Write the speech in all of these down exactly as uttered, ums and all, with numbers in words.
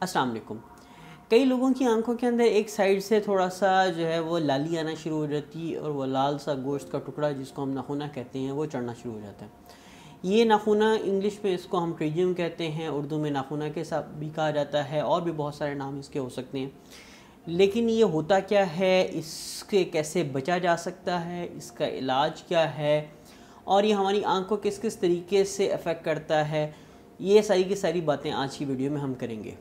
अस्सलाम वालेकुम। कई लोगों की आंखों के अंदर एक साइड से थोड़ा सा जो है वो लाली आना शुरू हो जाती है और वो लाल सा गोश्त का टुकड़ा जिसको हम नाखूना कहते हैं वो चढ़ना शुरू हो जाता है। ये नाखूना इंग्लिश में इसको हम ट्रिजियम कहते हैं, उर्दू में नाखूना के साथ भी कहा जाता है और भी बहुत सारे नाम इसके हो सकते हैं। लेकिन ये होता क्या है, इसके कैसे बचा जा सकता है, इसका इलाज क्या है और ये हमारी आँख को किस किस तरीके से अफेक्ट करता है, ये सारी की सारी बातें आज की वीडियो में हम करेंगे।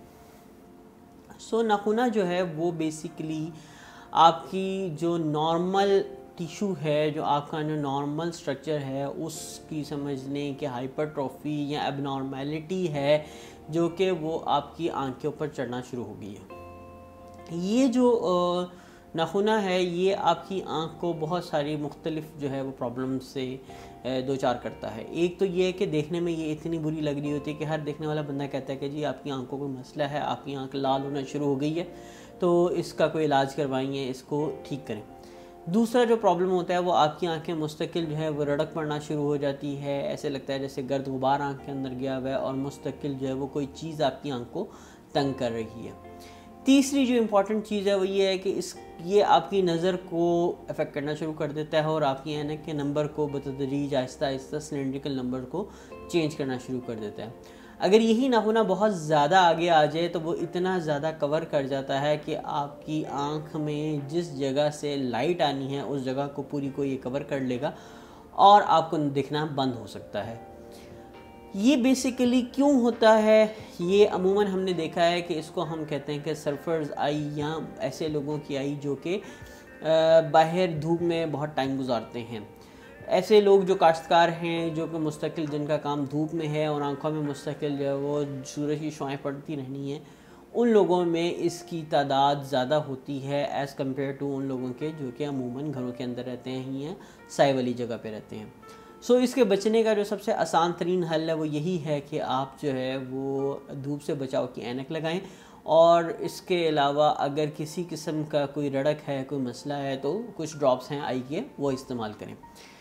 सो so, नाखूना जो है वो बेसिकली आपकी जो नॉर्मल टिशू है, जो आपका जो नॉर्मल स्ट्रक्चर है उसकी समझ लें कि हाइपरट्रॉफी या एबनॉर्मेलिटी है जो कि वो आपकी आँख के ऊपर चढ़ना शुरू हो गई है। ये जो नाखूना है ये आपकी आँख को बहुत सारी मुख्तलिफ जो है वो प्रॉब्लम से दो चार करता है। एक तो ये है कि देखने में ये इतनी बुरी लग रही होती है कि हर देखने वाला बंदा कहता है कि जी आपकी आंखों को कोई मसला है, आपकी आंख लाल होना शुरू हो गई है, तो इसका कोई इलाज करवाइए, इसको ठीक करें। दूसरा जो प्रॉब्लम होता है वो आपकी आंखें मुस्तकिल जो है वो रड़क पड़ना शुरू हो जाती है। ऐसे लगता है जैसे गर्द गुबार आँख के अंदर गया हुआ है और मुस्तकिल जो है वो कोई चीज़ आपकी आँख को तंग कर रही है। तीसरी जो इम्पॉर्टेंट चीज़ है वो ये है कि इस ये आपकी नज़र को अफेक्ट करना शुरू कर देता है और आपकी ऐनक के नंबर को बतदरीज आहिस्ता आहिस्ता सिलेंड्रिकल नंबर को चेंज करना शुरू कर देता है। अगर यही नाखूना बहुत ज़्यादा आगे आ जाए तो वो इतना ज़्यादा कवर कर जाता है कि आपकी आँख में जिस जगह से लाइट आनी है उस जगह को पूरी को ये कवर कर लेगा और आपको दिखना बंद हो सकता है। ये बेसिकली क्यों होता है, ये अमूमन हमने देखा है कि इसको हम कहते हैं कि सर्फर्स आई या ऐसे लोगों की आई जो कि बाहर धूप में बहुत टाइम गुजारते हैं। ऐसे लोग जो काश्तकार हैं, जो कि मुस्तकिल जिनका काम धूप में है और आंखों में मुस्तकिल जो है वो सूरज की शुआएं पड़ती रहनी है, उन लोगों में इसकी तादाद ज़्यादा होती है एज़ कम्पेयर टू उन लोगों के जो कि अमूमन घरों के अंदर रहते हैं या साए वाली जगह पे रहते हैं। सो so, इसके बचने का जो सबसे आसान तरीन हल है वो यही है कि आप जो है वो धूप से बचाव की ऐनक लगाएं और इसके अलावा अगर किसी किस्म का कोई रड़क है, कोई मसला है तो कुछ ड्रॉप्स हैं आई के वो इस्तेमाल करें।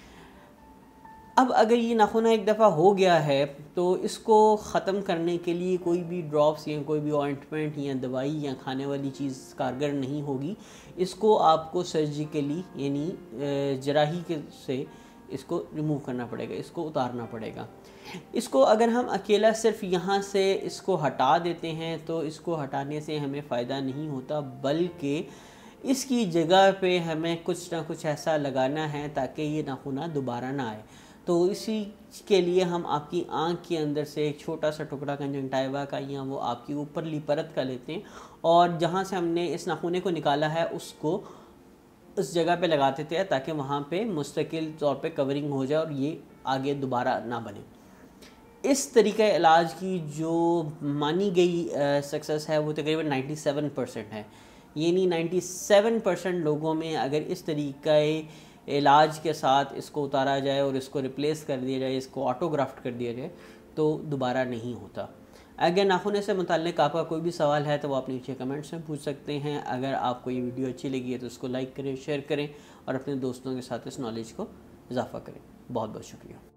अब अगर ये नाखूना एक दफ़ा हो गया है तो इसको ख़त्म करने के लिए कोई भी ड्रॉप्स या कोई भी ऑइंटमेंट या दवाई या खाने वाली चीज़ कारगर नहीं होगी। इसको आपको सर्जिकली यानी जराही के से इसको रिमूव करना पड़ेगा, इसको उतारना पड़ेगा। इसको अगर हम अकेला सिर्फ यहाँ से इसको हटा देते हैं तो इसको हटाने से हमें फ़ायदा नहीं होता, बल्कि इसकी जगह पे हमें कुछ ना कुछ ऐसा लगाना है ताकि ये नाखूना दोबारा ना आए। तो इसी के लिए हम आपकी आँख के अंदर से एक छोटा सा टुकड़ा कंजंक्टिवा का या वो आपकी ऊपरली परत का लेते हैं और जहाँ से हमने इस नाखूने को निकाला है उसको उस जगह पे लगा देते हैं ताकि वहाँ पे मुस्तकिल तौर पे कवरिंग हो जाए और ये आगे दोबारा ना बने। इस तरीक़े इलाज की जो मानी गई सक्सेस है वो तकरीबन सत्तानवे परसेंट है। यानी सत्तानवे परसेंट लोगों में अगर इस तरीक़े इलाज के साथ इसको उतारा जाए और इसको रिप्लेस कर दिया जाए, इसको ऑटोग्राफ्ट कर दिया जाए तो दोबारा नहीं होता। अगर नाखूने से मुताल्लिक़ आपका कोई भी सवाल है तो वो आप नीचे कमेंट्स में पूछ सकते हैं। अगर आपको ये वीडियो अच्छी लगी है तो उसको लाइक करें, शेयर करें और अपने दोस्तों के साथ इस नॉलेज को इजाफ़ा करें। बहुत बहुत शुक्रिया।